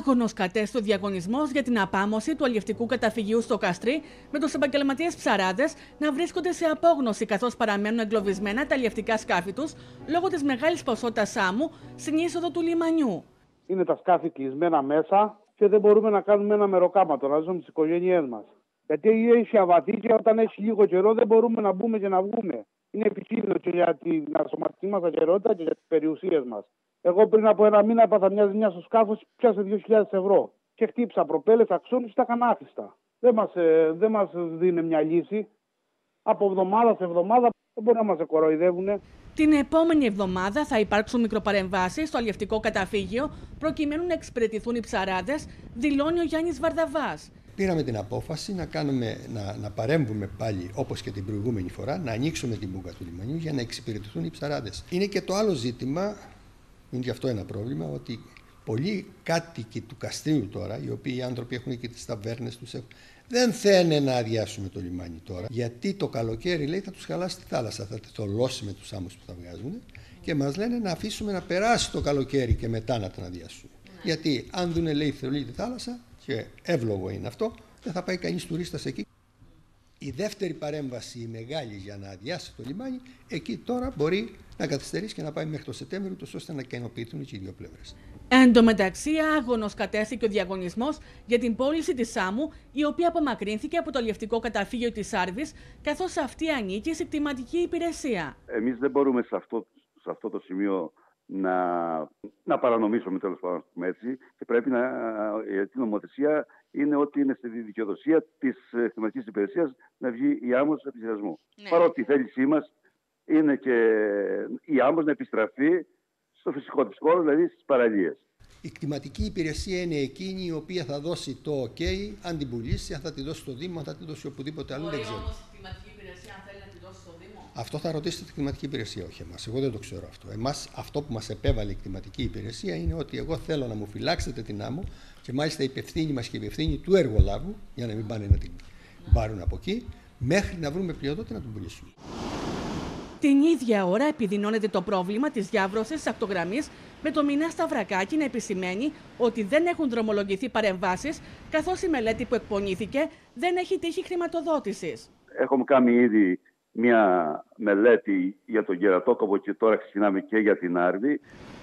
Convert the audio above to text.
Άγωνος κατέστη ο διαγωνισμός για την απάμωση του αλλιευτικού καταφυγίου στο Καστρί, με τους επαγγελματίες ψαράδες να βρίσκονται σε απόγνωση καθώς παραμένουν εγκλωβισμένα τα αλλιευτικά σκάφη τους λόγω της μεγάλης ποσότητας άμμου στην είσοδο του λιμανιού. Είναι τα σκάφη κλεισμένα μέσα και δεν μπορούμε να κάνουμε ένα μεροκάματο, να ζούμε τις οικογένειές μας. Γιατί έχει αβατή και όταν έχει λίγο καιρό δεν μπορούμε να μπούμε και να βγούμε. Είναι επικίνδυνο και για την ασωματική μας ακεραιότητα και για τις περιουσίες μας. Εγώ πριν από ένα μήνα έπαθα μια ζημιά στο σκάφος, πιάσε 2.000 ευρώ. Και χτύψα προπέλες, αξώνους και τα κανάφιστα. Δεν μας δίνει μια λύση. Από εβδομάδα σε εβδομάδα δεν μπορεί να μας κοροϊδεύουνε. Την επόμενη εβδομάδα θα υπάρξουν μικροπαρεμβάσεις στο αλλιευτικό καταφύγιο προκειμένου να εξυπηρετηθούν οι ψαράδες, δηλώνει ο Γιάννης Βαρδαβάς. Πήραμε την απόφαση να παρέμβουμε πάλι, όπως και την προηγούμενη φορά, να ανοίξουμε την μπούγκα του λιμανιού για να εξυπηρετηθούν οι ψαράδες. Είναι και το άλλο ζήτημα, είναι και αυτό ένα πρόβλημα, ότι πολλοί κάτοικοι του Καστρίου τώρα, οι οποίοι οι άνθρωποι έχουν και τις ταβέρνες τους, δεν θέλουν να αδειάσουμε το λιμάνι τώρα, γιατί το καλοκαίρι, λέει, θα τους χαλάσει τη θάλασσα, θα θολώσει με τους άμμους που θα βγάζουν και μας λένε να αφήσουμε να περάσει το καλοκαίρι και μετά να τον αδειάσουμε. Γιατί αν δουν, λέει, θολή τη θάλασσα, και εύλογο είναι αυτό, δεν θα πάει κανείς τουρίστας εκεί. Η δεύτερη παρέμβαση, η μεγάλη, για να αδειάσει το λιμάνι, εκεί τώρα μπορεί να καθυστερήσει και να πάει μέχρι το Σεπτέμβριο, ώστε να ικανοποιηθούν και οι δύο πλευρές. Εν τω μεταξύ, άγωνος κατέστηκε ο διαγωνισμός για την πώληση της άμμου, η οποία απομακρύνθηκε από το αλλιευτικό καταφύγιο της Άρβης, καθώς αυτή ανήκει σε κτηματική υπηρεσία. Εμείς δεν μπορούμε σε αυτό το σημείο να παρανομήσουμε, τέλος πάντων, έτσι, και πρέπει η νομοθεσία είναι ότι είναι στη δικαιοδοσία της κτηματικής υπηρεσίας να βγει η άμμος επιστρασμού. Ναι. Παρότι η θέλησή μας είναι και η άμμος να επιστραφεί στο φυσικό της χώρο, δηλαδή στις παραλίες. Η κτηματική υπηρεσία είναι εκείνη η οποία θα δώσει το OK, αν την πουλήσει, αν θα τη δώσει στο Δήμο, αν θα τη δώσει οπουδήποτε αλλού, δεν ξέρω. Όμως η κτηματική υπηρεσία, αν θέλει να τη δώσει στο Δήμο. Αυτό θα ρωτήσετε τη κτηματική υπηρεσία, όχι εμάς. Εγώ δεν το ξέρω αυτό. Αυτό που μας επέβαλε η κτηματική υπηρεσία είναι ότι εγώ θέλω να μου φυλάξετε την άμμο και μάλιστα η υπευθύνη μας και η υπευθύνη του εργολάβου, για να μην πάνε να την πάρουν από εκεί, μέχρι να βρούμε πλειοδότητα να την πουλήσουμε. Την ίδια ώρα επιδεινώνεται το πρόβλημα της διάβρωσης της ακτογραμμής, με το Μινά Σταυρακάκη να επισημαίνει ότι δεν έχουν δρομολογηθεί παρεμβάσεις, καθώς η μελέτη που εκπονήθηκε δεν έχει τύχει χρηματοδότησης. Έχουμε κάνει ήδη μια μελέτη για τον Κερατόκοπο και τώρα ξεκινάμε και για την Άρβη.